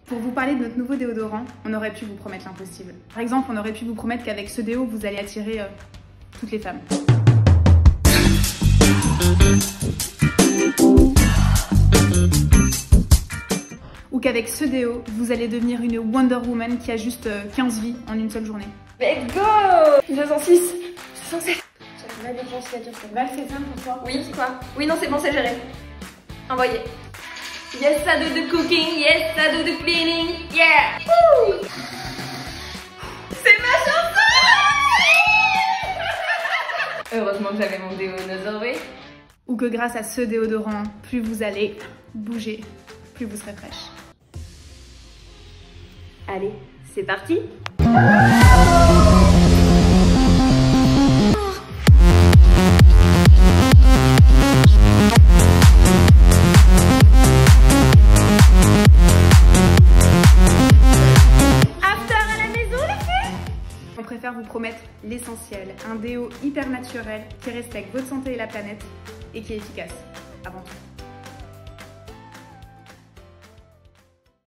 Pour vous parler de notre nouveau déodorant, on aurait pu vous promettre l'impossible. Par exemple, on aurait pu vous promettre qu'avec ce déo, vous allez attirer toutes les femmes. Ou qu'avec ce déo, vous allez devenir une Wonder Woman qui a juste 15 vies en une seule journée. Let's go! 206, 207. J'avais mal dépensé la durée. Val, c'est simple pour toi? Oui, quoi? Oui, non, c'est bon, c'est géré. Envoyé. Yes, I do the cooking. Yes, I do the cleaning. Yeah! Woo! C'est ma chanson! Heureusement que j'avais mon déo Nosorway. Ou que grâce à ce déodorant, plus vous allez bouger, plus vous serez fraîche. Allez, c'est parti! On préfère vous promettre l'essentiel, un déo hyper naturel qui respecte votre santé et la planète et qui est efficace avant tout.